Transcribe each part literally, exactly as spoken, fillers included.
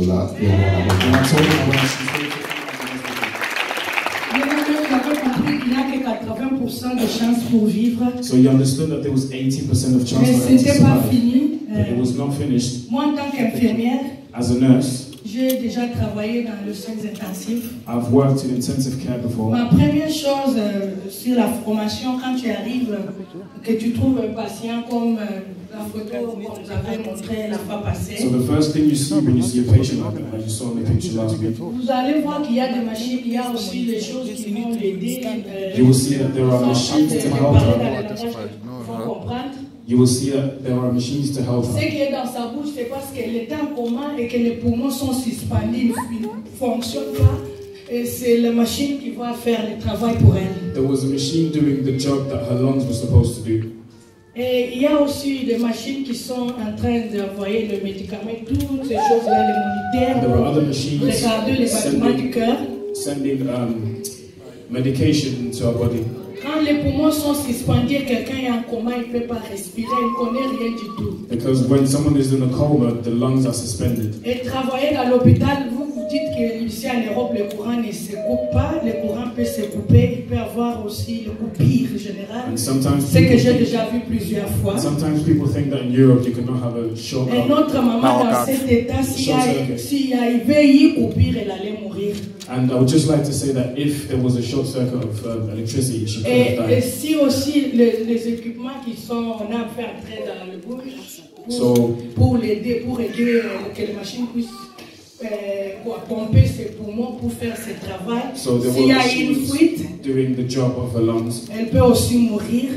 cela et avoir la bonne. And I told her when she told me, Il n'y a que quatre-vingts pour cent de chances pour vivre. so you understood that there was eighty percent of chance Mais for her to ce n'était pas survive. fini. But it was not finished. Moi, en tant qu'infirmière, As a nurse, j'ai déjà travaillé dans le soins intensifs. I've worked in intensive care before. Ma première chose euh, sur la formation, quand tu arrives, euh, que tu trouves un patient comme euh, la photo qu'on nous avait montré la fois passée, So the first thing you see when you see a patient like that, as you saw in the picture last week, vous allez voir qu'il y a des machines, il y a aussi des choses qui vont l'aider. Euh, you will see that there are machines to help parler dans her. le langage qu'il faut comprendre. You will see that there are machines to help Ce her. qui est dans sa bouche, c'est parce qu'elle est en coma et que les poumons sont suspendus, ils ne fonctionnent pas. Et c'est la machine qui va faire le travail pour elle. There was a machine doing the job that her lungs were supposed to do. Et il y a aussi des machines qui sont en train d'envoyer le médicament, toutes ces choses-là, les There moniteurs, were other pour machines regarder les battements du sending, cœur. sending um, medication to our body. Quand les poumons sont suspendus, quelqu'un est en coma, il ne peut pas respirer, il ne connaît rien du tout. Because when someone is in a coma, the lungs are suspended. Et travailler dans l'hôpital, vous vous dites qu'ici en Europe, le courant ne se coupe pas, le courant peut se couper, il peut avoir aussi le coupure général. And sometimes C'est que j'ai people, déjà vu plusieurs fois. sometimes people think that in Europe you cannot have a short Et notre maman dans cet état, s'il y a, s'il y a eu veillé coupure, elle allait mourir. And I would just like to say that if there was a short circuit of um, electricity, she could Et, have et died. si aussi les, les équipements qui sont, on a fait entrer dans le bouche pour, So- pour l'aider, pour aider euh, que les machines puissent euh, quoi, pomper ses poumons pour faire ce travail. So there S'il y were a une machines fuite, doing the job of her lungs. elle peut aussi mourir.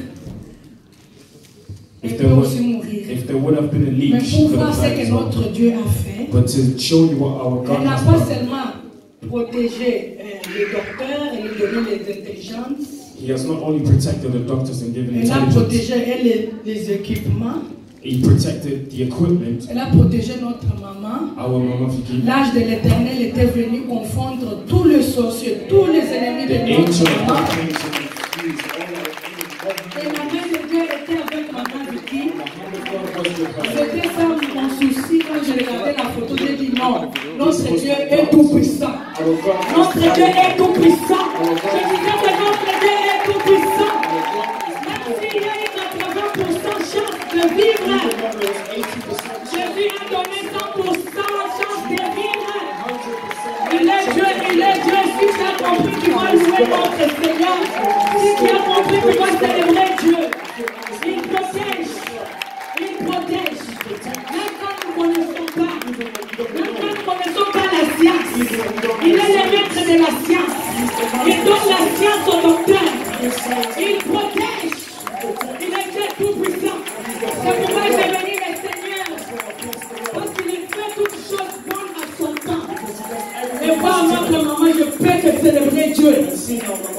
Elle If peut there, was, aussi mourir. if there would have been a leak, Mais she pour could voir have ce died que as well. notre Dieu a fait, But to show you what our God elle n'a has pas done, seulement protégé euh, les docteurs et lui donné les intelligences, He has not only protected the doctors and given elle a intelligence, protégé elle, les, les équipements, He protected the equipment. elle a protégé notre maman. Our Mama Vicky, L'âge de l'Éternel était venu confondre tous les sorciers, tous les ennemis the de angel notre of maman. God came to confuse all Et la main de Dieu était avec maman Vicky. our enemies. C'était ça mon souci quand j'ai regardé la photo. J'ai dit non, notre Dieu est tout puissant. Notre Dieu est tout puissant. Je disais que notre Dieu est tout puissant. Même s'il y a eu quatre-vingts pour cent chance de vivre, Jésus a donné cent pour cent chance de vivre. Il est Dieu, il est Dieu. Si tu as compris, tu vas louer notre Seigneur. Si tu as compris, tu vas célébrer Dieu. Il protège. Il protège. Même quand nous ne connaissons pas, même quand nous ne connaissons pas la science, il est le maître de la science. Il donne la science au docteur. Il protège. Il est Dieu tout-puissant. C'est pourquoi j'ai béni le Seigneur. Parce qu'il fait toutes choses bonnes à son temps. Et voir notre maman, je peux que célébrer Dieu. Je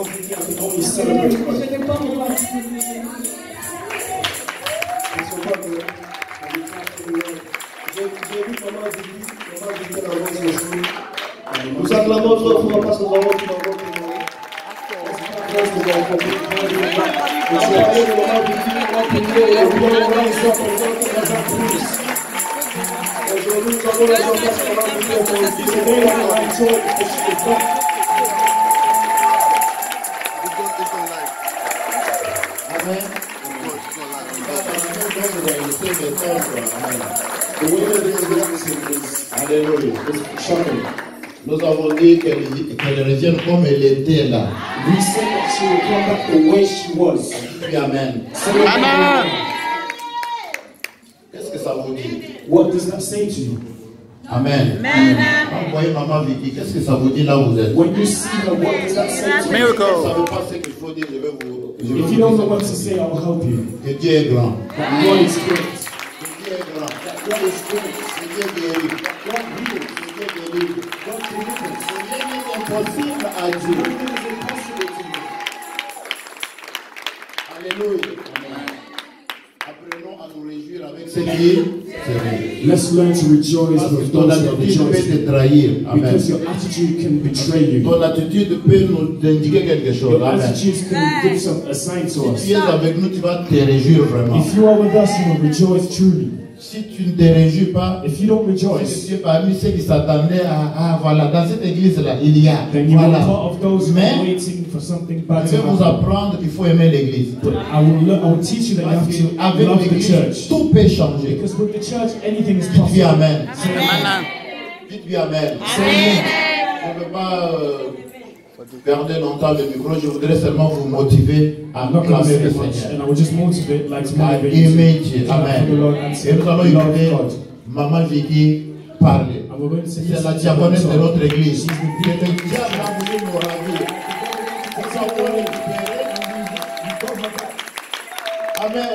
n'ai pas mon droit. Nous acclamons trois fois parce que nous avons tout d'abord aujourd'hui, nous avons la joie parce qu'on va venir pour célébrer la réaction de ce Amen. The way that this is witnessing is hallelujah. It's shocking. Nous avons dit qu'elle qu'elle revienne comme elle était là. We said that she would come back the way she was. Puis amen. Amen. Qu'est-ce que ça vous dit? What does that say to you? Amen. Quand vous voyez maman Vicky, qu'est-ce que ça vous dit là où vous êtes? When you see her, what does that say to you? Vous ne savez pas ce qu'il faut dire, je vais vous. Je vais If vous you don't know what to say, I'll help you. que Dieu est grand. That God is great. Que Dieu est grand. God is great. Que Dieu guérit. God heals. Que Dieu délivre. God delivers. Rien n'est impossible à Dieu. Alléluia. Apprenons à nous réjouir avec ce qui est. Let's learn to rejoice Parce que with ton those who are attitude peut rejoicing. te trahir. Amen. Because your attitude can betray you. Ton attitude peut nous indiquer quelque chose. Your Amen. attitude can give some, a sign to Si us. tu es avec nous, tu vas te réjouir vraiment. If you are with us, you will rejoice truly. Si tu ne te réjouis pas, if you don't si rejoice, tu es parmi ceux qui s'attendaient à, ah voilà, dans cette église-là, il y a, then you are voilà. part of those who Mais are waiting for something bad je to vais vous happen. apprendre qu'il faut aimer l'église. But I will, learn, I will teach you that you Parce have to qu'avec love the l'église, church. tout peut changer. Because with the church, anything is Dites oui, possible. amen. Say amen. Dites-lui amen. Say Je ne veux pas euh, garder longtemps le micro, je voudrais seulement vous motiver à I'm not going to acclamer say le much, Seigneur. and I will just motivate, like to À motivate you aimer to Dieu. clap for the Lord and Amen. say, Et nous allons love écouter God. Maman Vicky parler. And we're going to sing C'est this la song. diaconesse de notre église. She's the C'est deacon. le diable a voulu nous ravir. C'est ça qu'on récupérer. Amen.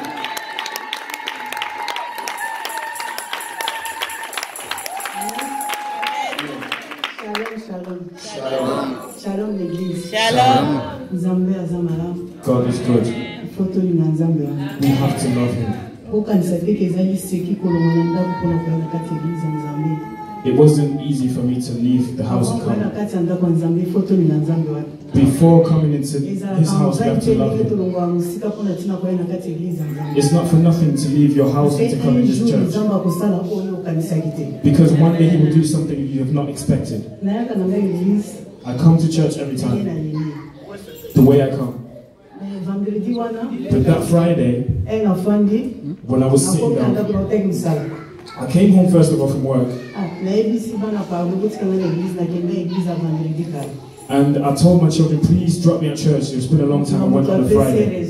Shalom, shalom. Shalom. Shalom l'église. Shalom. Nzambe aza malamu. God is good. Ifo tolinga Nzambe wana. We have to love Him. Okanisa teke ezali seki kolonga na ndako mpona koya na kati ya eglize ya Nzambe. It wasn't easy for me to leave the house and Koya na come. kati ya ndako ya Nzambe ifo tolinga Nzambe wana. Before coming into His Ezalaka house, we have to mpe love ndenge Him. tolongwa mosika mpona ntina koya na kati ya eglize ya Nzambe. It's not for nothing to leave your house and to come in this jour church. Nzambe akosala oyo okanisaki te. Because one day He will do something you have not expected. Nayaka na ngai eglize I come to church every ye time, na yeli. the way I come. Mais vendredi wana But that Friday, ai nafandi when I was sitting nakomi na down, ndako na otaki mosala. I came home first of all from work, Ah, nayebisi bana pardo kotikanga na eglize nakende eglize ya vendredi kala. and I told my children, please drop me at church. It's been a long time I went on a Friday.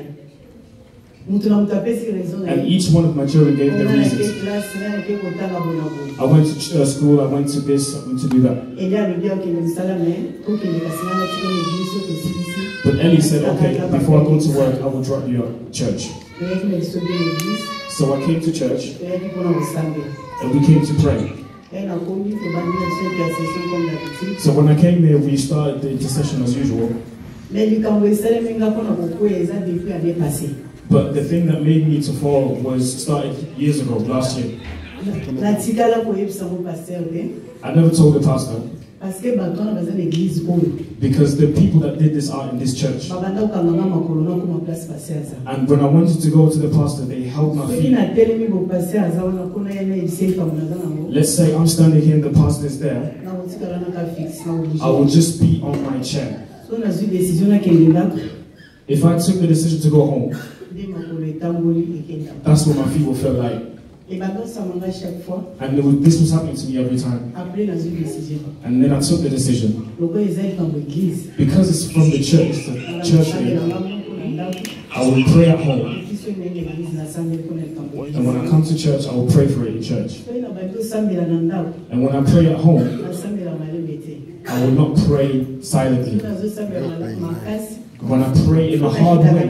And each one of my children gave their reasons. I went to ch- uh, school, I went to this, I went to do that. But Ellie said, okay, before I go to work, I will drop you at church. So I came to church, and we came to pray. So when I came there, we started the intercession as usual. But the thing that made me to fall was started years ago, last year. I never told the pastor, because the people that did this are in this church. And when I wanted to go to the pastor, they held my feet. Let's say I'm standing here and the pastor is there, I will just be on my chair. If I took the decision to go home, that's what my feet will feel like. And it was, this was happening to me every time. And then I took the decision. Because it's from the church, the church name, I will pray at home. And when I come to church, I will pray for it in church. And when I pray at home, I will not pray silently. When I pray in a hard way,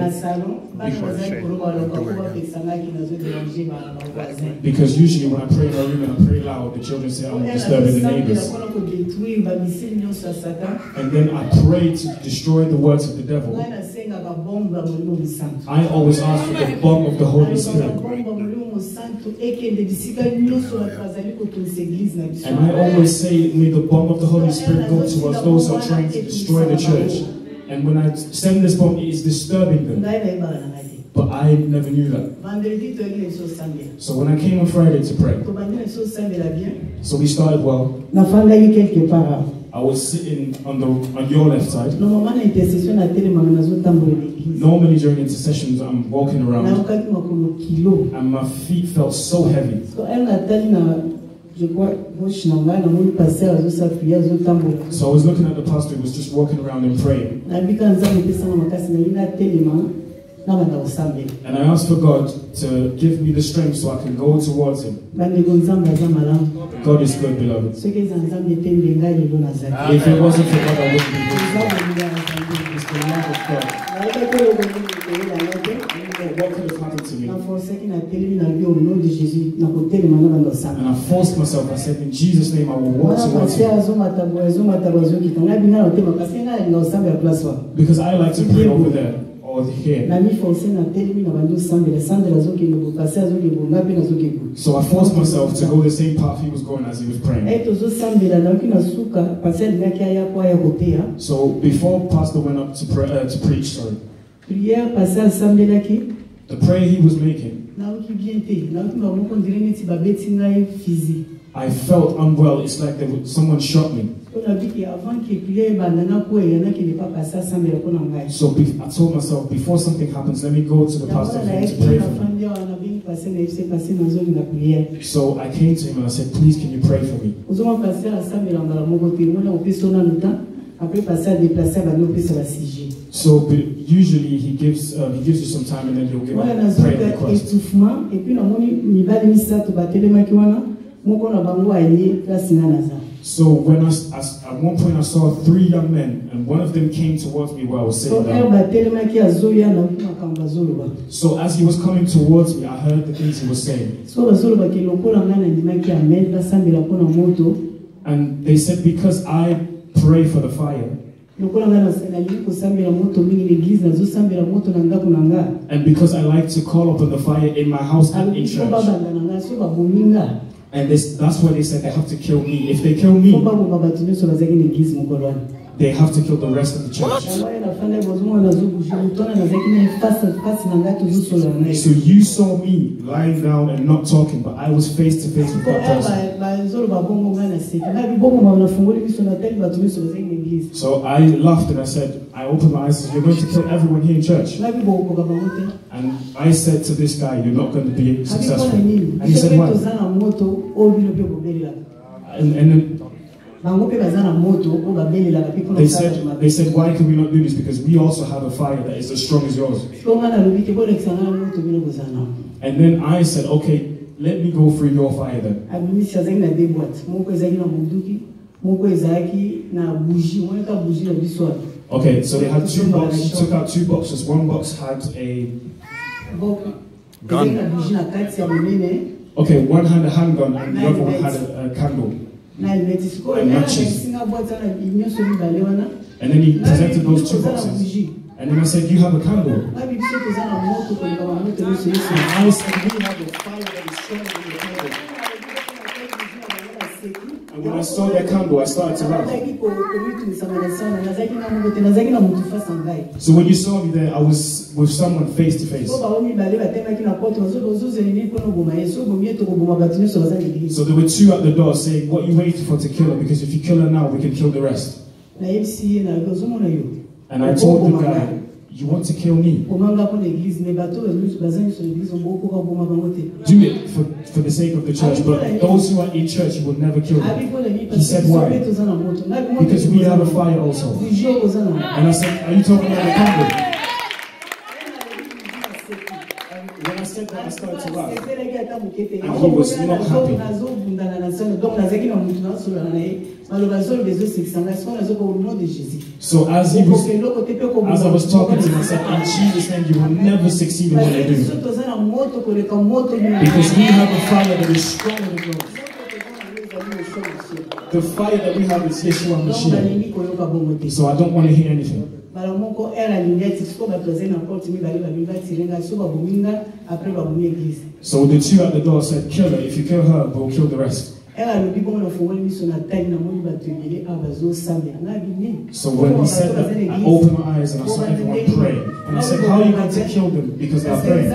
because usually when I pray in a room and I pray loud, the children say I'm disturbing the neighbors. And then I pray to destroy the works of the devil. I always ask for the bomb of the Holy Spirit. And I always say, may the bomb of the Holy Spirit go towards those who are trying to destroy the church. And when I send this bomb, it is disturbing them. But I never knew that. So when I came on Friday to pray, so we started well. I was sitting on the on your left side. Normally during intercessions, I'm walking around, and my feet felt so heavy. So I was looking at the pastor who was just walking around and praying. And I asked for God to give me the strength so I can go towards him. God is good, beloved. If it wasn't for God, I wouldn't be here. It's the love of God. What could have happened to me? And I forced myself. I said, in Jesus' name, I will walk towards him. Because I like to pray over there. Here. So I forced myself to go the same path he was going as he was praying. So before Pastor went up to, pray, uh, to preach, sorry, the prayer he was making, I felt unwell. It's like there was, someone shot me. So be, I told myself, before something happens, let me go to the pastor for him to pray for me. So I came to him and I said, please, can you pray for me? So usually he gives um, he gives you some time and then he'll give a prayer request. So when I, I at one point I saw three young men and one of them came towards me while I was sitting down. So as he was coming towards me, I heard the things he was saying. And they said, because I pray for the fire, and because I like to call upon the fire in my house and in church. And this, that's why they said they have to kill me. If they kill me, they have to kill the rest of the church. So you saw me lying down and not talking, but I was face to face with that person. So I laughed and I said, I opened my eyes and said, you're going to kill everyone here in church. And I said to this guy, you're not going to be successful. And he said, why? And, and then They said, they said, why can we not do this? Because we also have a fire that is as strong as yours. And then I said, okay, let me go through your fire then. Okay, so they had two boxes, took out two boxes. One box had a gun. Okay, one had a handgun and the other one had a, a candle. And matches. And then he presented those two boxes. And then I said, you have a candle. And I said, we have a fire that is stronger than the candle. And when I saw that candle, I started to laugh. So when you saw me there, I was with someone face to face. So there were two at the door saying, what are you waiting for to kill her? Because if you kill her now, we can kill the rest. And I told the guy, you want to kill me? Do it for, for the sake of the church, but those who are in church, you will never kill them. He said, why? Because we have a fire also. And I said, are you talking about the candle? When I said that, I started to laugh. And he was not happy. So as he was, as I was talking to him, I said, in Jesus' name, you will never succeed in what I do. Because we have a fire that is stronger than yours. The fire that we have is Yeshua Mashiach. So I don't want to hear anything. So the two at the door said, kill her. If you kill her, we'll kill the rest. So when he said that, I opened my eyes and I saw everyone praying. And I said, how are you going to kill them? Because they're praying.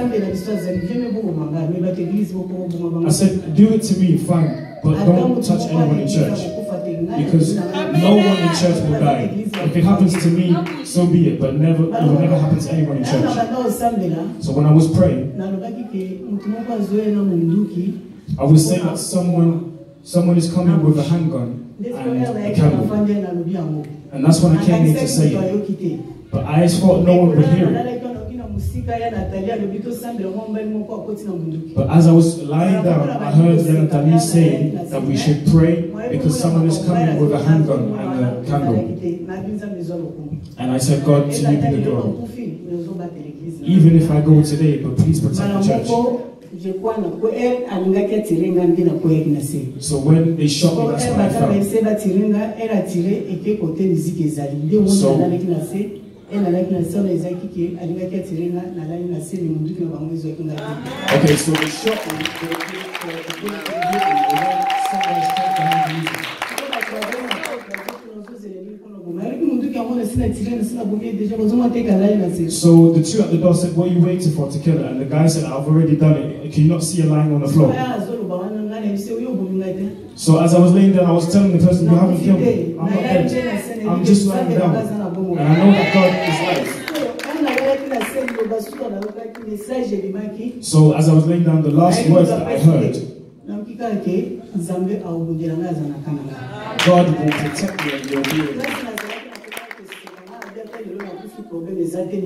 I said, do it to me, fine. But don't touch anyone in church. Because no one in church will die. If it happens to me, so be it. But never, it will never happen to anyone in church. So when I was praying, I was saying that someone Someone is coming with a handgun and a candle. And that's when I came in to say it. But I thought no one would hear it. But as I was lying down, I heard Nathalie saying that we should pray because someone is coming with a handgun and a candle. And I said, God, to you be the glory. Even if I go today, but please protect the church. So when they shot me, that's when I felt. So, okay, so they shot me. So the two at the door said, what are you waiting for to kill her? And the guy said, I've already done it. Can you not see her lying on the floor? So as I was laying down, I was telling the person, you haven't killed me. I'm not dead. I'm just lying down. And I know that God is life. So as I was laying down, the last words that I heard, God will protect me and you'll be with me. And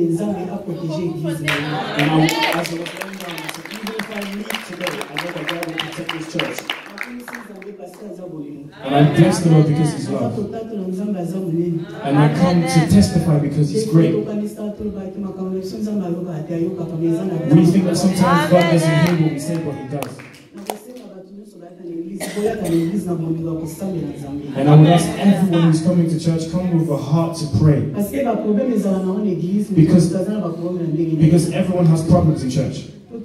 I, as I was laying down, I said, even if I leave today, I know that God will protect this church. And I bless the Lord because He's love. And I come to testify because He's great. We think that sometimes God doesn't hear what we say, but He does. And I would ask everyone who's coming to church, come with a heart to pray. Because, because everyone has problems in church.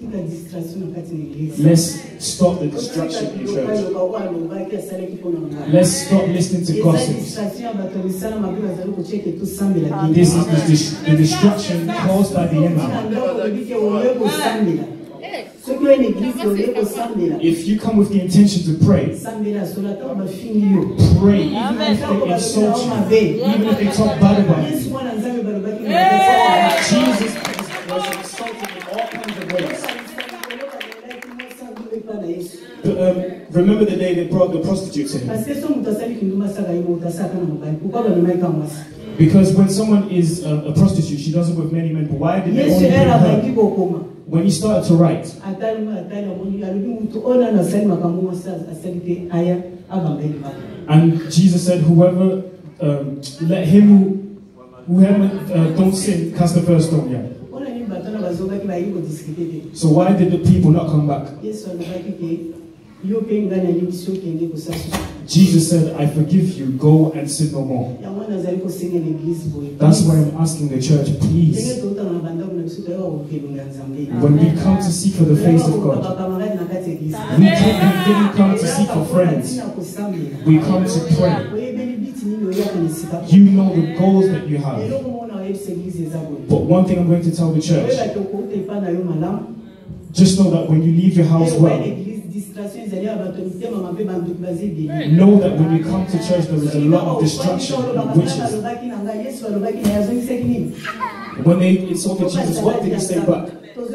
Let's stop the distraction in church. Let's stop listening to gossips. This is the, dis the distraction caused by the enemy. If you come with the intention to pray, pray, even if they insult you, even if they talk bad about you. Jesus was insulted in all kinds of ways. But, um, remember the day they brought the prostitute to him? Because when someone is a, a prostitute, she does it with many men. But why did they only bring her? When he started to write, and Jesus said, whoever, um, let him who, whoever uh, don't sin, cast the first stone. Yeah. So why did the people not come back? Jesus said, I forgive you, go and sin no more. That's why I'm asking the church, please, when we come to seek for the face of God, we didn't come to seek for friends, we come to pray. You know the goals that you have. But one thing I'm going to tell the church, just know that when you leave your house well, know that when you come to church there is a lot of distraction and witches. When they insulted Jesus, what did he say back?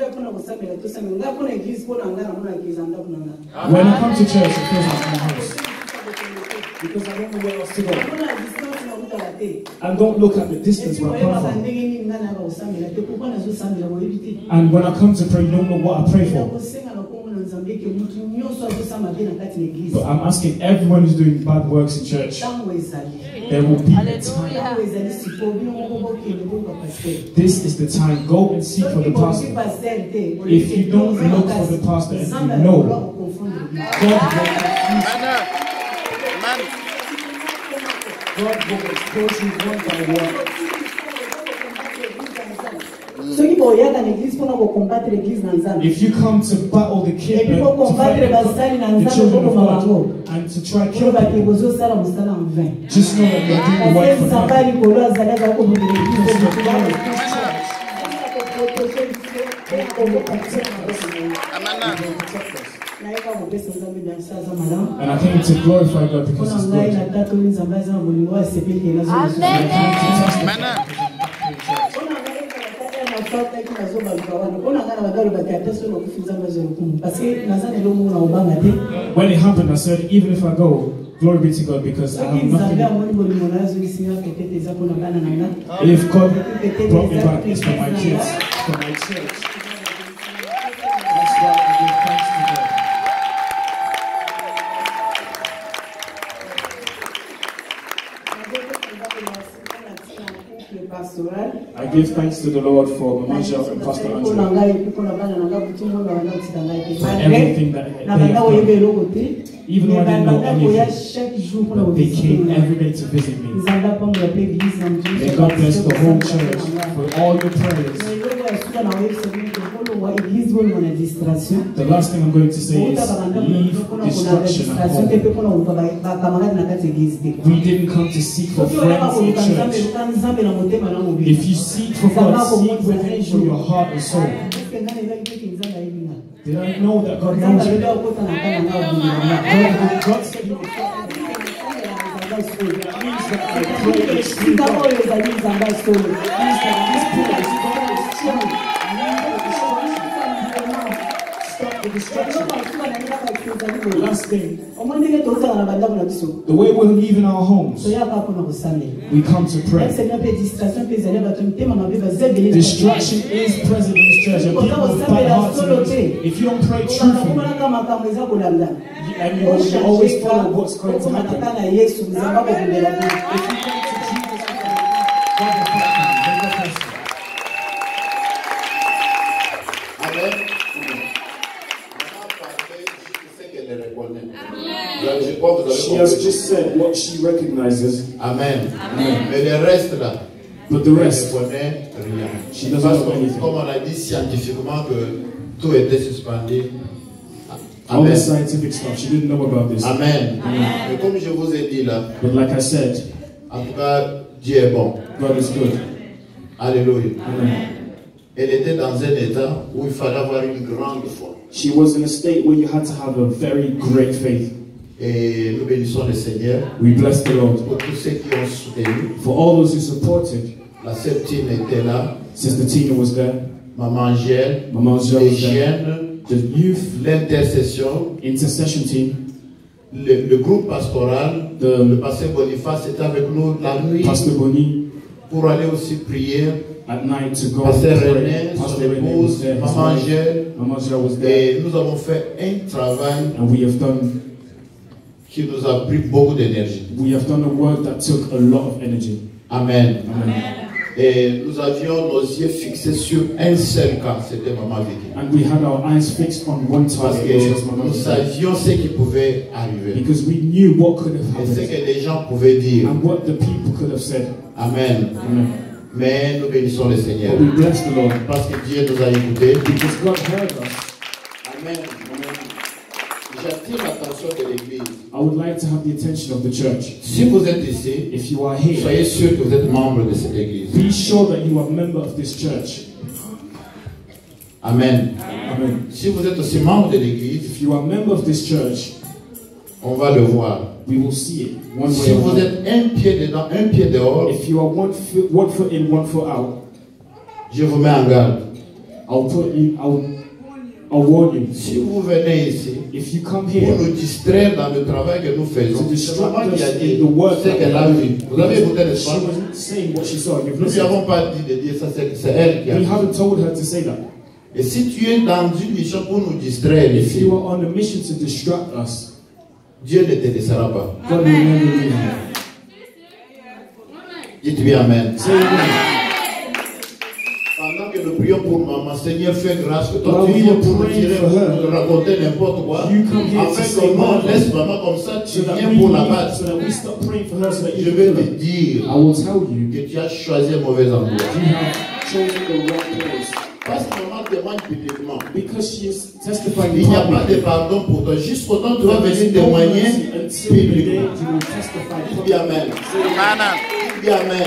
When I come to church, it feels like my house. Because I don't know where else to go. And don't look at the distance where I come from. And when I come to pray, you don't know what I pray for. But I'm asking everyone who's doing bad works in church, there will be a time. This is the time. Go and seek for the pastor. If you don't look for the pastor and you know, God will confuse you. God will expose you one by one. If you come to battle the king, uh, to fight the, the children of God, and to try to kill people, just know that you're doing the work for God. And I came to glorify God because He's good. Amen. When it happened, I said, even if I go, glory be to God, because I have nothing. If God brought me back, it's for my kids, for my church. That's why I give thanks to God. I give thanks to the Lord for Mama Jo and Pastor Andrew, for everything that they have done. Even when I didn't know anything, but they came every day to visit me. May God bless the whole church for all your prayers. The last thing I'm going to say is leave distraction at home. We didn't come to seek for friends in church. If you seek for God, seek within through your heart and soul. Did I know that God knows you? God, God said He would fight for you. That means that I pray and speak God. That means that this prayer is God is true. Stop the distraction. Last thing, the way we're leaving our homes, we come to pray. Distraction is present in this church, and people with bad hearts and minds. If you don't pray truthfully, and you always follow what's going to happen, if you come to Jesus, God will help you. Amen. She has just said what she recognizes. Amen. Amen. Mais le reste là, but the rest, connaît rien. She doesn't know anything. Comme on a dit scientifiquement que tout était suspendu. All the scientific stuff, she didn't know about this. Amen. Amen. Mais comme je vous ai dit là, but like I said, en tout cas, Dieu est bon. God is good. Alléluia. Amen. Elle était dans un état où il fallait avoir une grande foi. She was in a state where you had to have a very great faith. Et nous bénissons le Seigneur. We bless the Lord. Pour tous ceux qui ont soutenu. For all those who supported. La sœur Tina était là. Sister Tina was there. Maman Angèle. Maman Angèle les was there. jeunes. The youth. L'intercession. Intercession team. Le, le groupe pastoral. The, le pasteur Boniface était avec nous la nuit. Pastor Boni. Pour aller aussi prier. At night to go. Pasteur pray. René, Pastor son René épouse, was there. Maman Angèle. Maman Angèle was there. Et nous avons fait un travail. And we have done. Qui nous a pris beaucoup d'énergie. We have done a work that took a lot of energy. Amen. Amen. Et nous avions nos yeux fixés sur un seul cas, c'était Maman Vicky. And we had our eyes fixed on one Parce target, que which was Maman nous Vicky. savions ce qui pouvait arriver. Because we knew what could have Et ce happened. que les gens pouvaient dire. And what the people could have said. Amen. Amen. Mais nous bénissons le Seigneur. But we bless the Lord. Parce que Dieu nous a écoutés. Because God heard us. Amen. Amen. J'attire l'attention de l'Église. I would like to have the attention of the church. Si vous êtes ici, if you are here, soyez sûr que vous êtes membre de cette Église. Be sure that you are a member of this church. Amen. Amen. Si vous êtes aussi membre de l'Église, if you are a member of this church, on va le voir. We will see it. One way si vous êtes un pied dedans, un pied dehors, if you are one foot, one foot in, one foot out, je vous mets en garde. I'll put you. I'll. I'll warn you. Si vous venez ici, if you come here, pour nous distraire dans le travail que nous faisons, c'est maman qui a dit the work ce qu'elle a vu. Vous avez écouté, n'est-ce pas? She wasn't saying what she saw. Nous lui avons pas dit de dire ça, c'est elle qui a dit. We haven't told her to say that. Et si tu es dans une mission pour nous distraire if ici, you are on a mission to distract us, Dieu ne te laissera pas. God will never leave you. Dites bien Amen. Say amen. Pendant que nous prions pour maman, Seigneur, fais grâce que toi tu viens pour nous tirer, pour nous raconter n'importe quoi. Afin que non, laisse maman comme ça, tu viens pour la battre. So that we stop praying for her, so that Je you vais can te dire I will tell you que tu as choisi un mauvais endroit. you have chosen the wrong place. Parce que maman témoigne publiquement. Because she is testifying Il n'y a pas de publicly. pardon pour toi. Jusqu'au temps tu vas venir témoigner publiquement. Dis bien Amen. Dis bien Amen.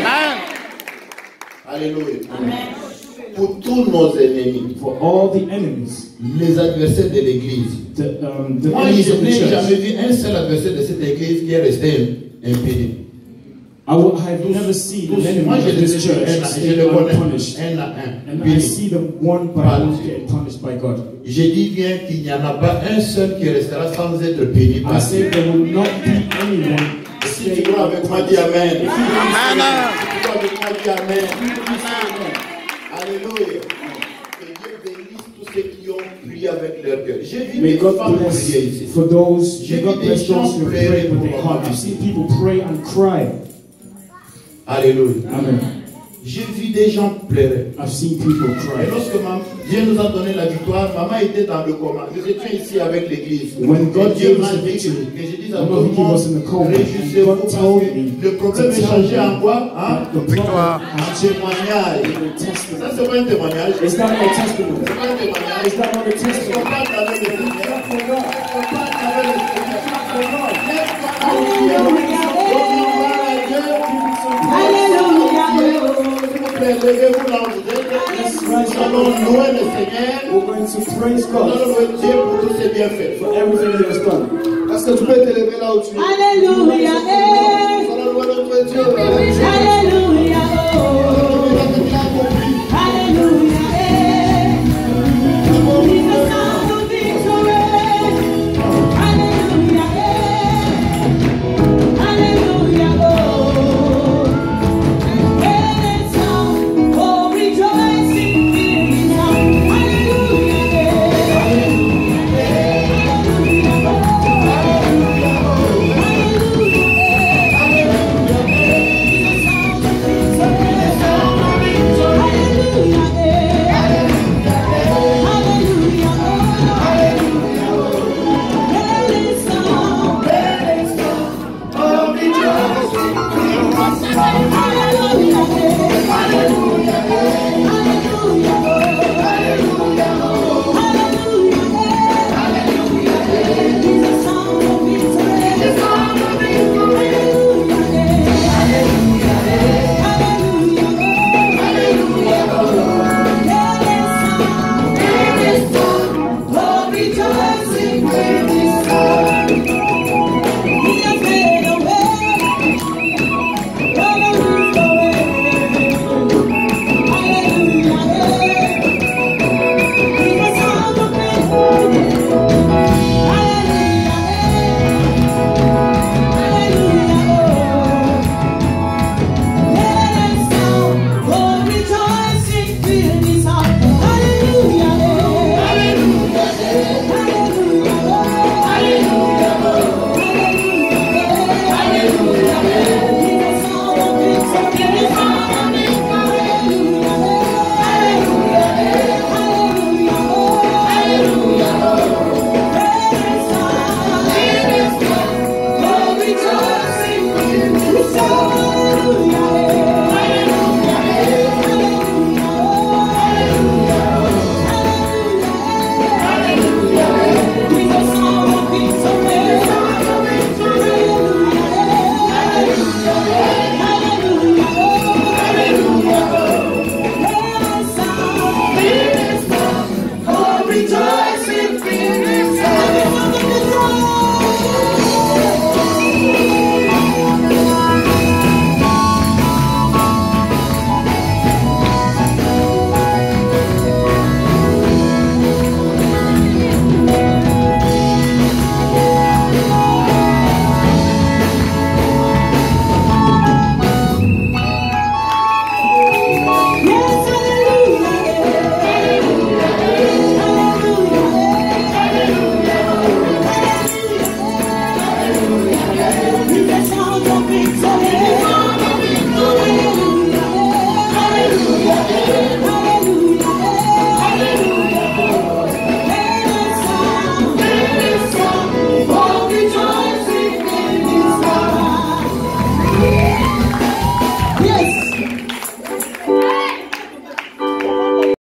Alléluia. Pour tous nos ennemis, For all the enemies, les adversaires de l'église. the, um, the Moi, enemies je of the n'ai jamais church. vu un seul adversaire de cette église qui est resté impuni. I will, have never seen an enemy Moi, je of les ai this vus church un à- je stay les connais unpunished. un à un. And I Puni. see them one by Par one Dieu. getting punished by God. Je dis bien qu'il n'y en a pas un seul qui restera sans être puni I par say Dieu. there will not be anyone Si tu crois avec moi, dis Amen. Si If you tu crois avec moi, dis Amen. Alléluia. Que Dieu bénisse tous ceux qui ont prié avec leur cœur. J'ai vu May des God femmes bless prier ici. for those, J'ai may God vu des bless gens those who pleurer pray with pour their leur heart. I've seen people pray and cry. Alléluia. Amen. J'ai vu des gens pleurer. I've seen people Et cry. lorsque ma- Dieu nous a donné la victoire. Maman était dans le coma. Je suis ici avec l'église. When God Dieu gave m'a us the dit victory, que je dis à I tout know le he was in the monde, coma. réjouissez-vous And parce God told que me le problème to est tell changé you en quoi? Hein? the Victoire. En témoignage. Ça, c'est pas un témoignage. Is that not a testimony? C'est pas un témoignage. Is that not a Est-ce qu'on testimony? parle avec le Seigneur? Est-ce qu'on parle avec le Seigneur? Levez-vous là où vous êtes. Nous allons louer le Seigneur. We're going to praise Nous God allons louer Dieu pour tous ses bienfaits. for everything he has done. Est-ce que tu peux te lever là où tu es? Alléluia.